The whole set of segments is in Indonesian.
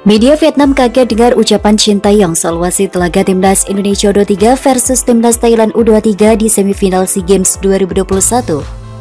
Media Vietnam kaget dengar ucapan Sintayong soal wasit laga Timnas Indonesia U23 versus Timnas Thailand U23 di semifinal SEA Games 2021.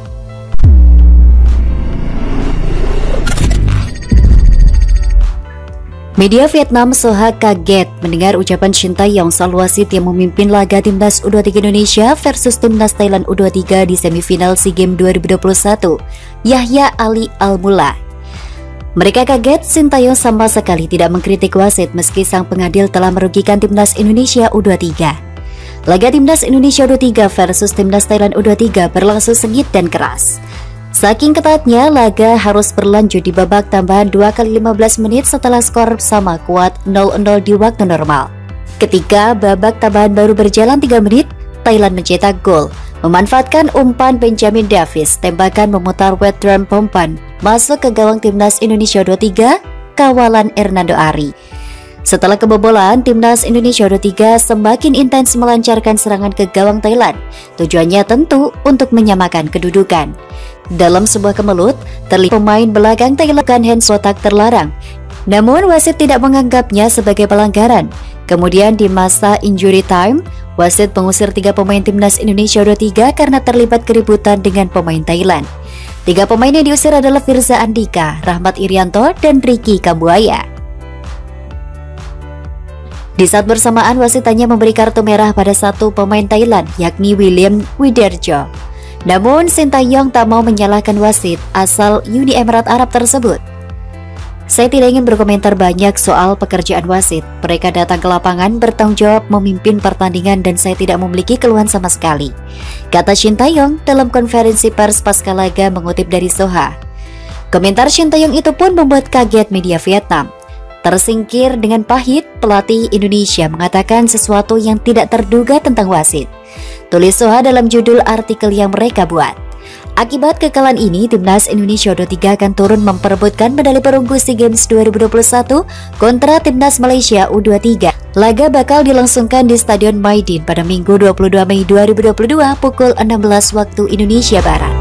Media Vietnam Soha kaget mendengar ucapan Sintayong soal wasit yang memimpin laga Timnas U23 Indonesia versus Timnas Thailand U23 di semifinal SEA Games 2021, Yahya Ali Al-Mullah. Mereka kaget Sintayong sama sekali tidak mengkritik wasit meski sang pengadil telah merugikan Timnas Indonesia U23. Laga Timnas Indonesia U23 versus Timnas Thailand U23 berlangsung sengit dan keras. Saking ketatnya, laga harus berlanjut di babak tambahan 2 kali 15 menit setelah skor sama kuat 0-0 di waktu normal. Ketika babak tambahan baru berjalan 3 menit, Thailand mencetak gol, memanfaatkan umpan Benjamin Davies, tembakan memutar Wetram Pompan, masuk ke gawang Timnas Indonesia U23, kawalan Hernando Ari. Setelah kebobolan, Timnas Indonesia U23 semakin intens melancarkan serangan ke gawang Thailand. Tujuannya tentu untuk menyamakan kedudukan. Dalam sebuah kemelut, terlihat pemain belakang Thailand hand kotak terlarang. Namun wasit tidak menganggapnya sebagai pelanggaran. Kemudian di masa injury time, wasit mengusir 3 pemain Timnas Indonesia U23 karena terlibat keributan dengan pemain Thailand. 3 pemain yang diusir adalah Firza Andika, Rahmat Irianto, dan Ricky Kambuaya. Di saat bersamaan, wasit hanya memberi kartu merah pada 1 pemain Thailand, yakni William Widerjo. Namun, Sintayong tak mau menyalahkan wasit asal Uni Emirat Arab tersebut. Saya tidak ingin berkomentar banyak soal pekerjaan wasit. Mereka datang ke lapangan bertanggung jawab memimpin pertandingan dan saya tidak memiliki keluhan sama sekali, kata Sintayong dalam konferensi pers pasca laga mengutip dari Soha. Komentar Sintayong itu pun membuat kaget media Vietnam. Tersingkir dengan pahit, pelatih Indonesia mengatakan sesuatu yang tidak terduga tentang wasit, tulis Soha dalam judul artikel yang mereka buat. Akibat kekalahan ini, Timnas Indonesia U23 akan turun memperebutkan medali perunggu SEA Games 2021 kontra Timnas Malaysia U23. Laga bakal dilangsungkan di Stadion Maidin pada Minggu 22 Mei 2022 pukul 16 waktu Indonesia Barat.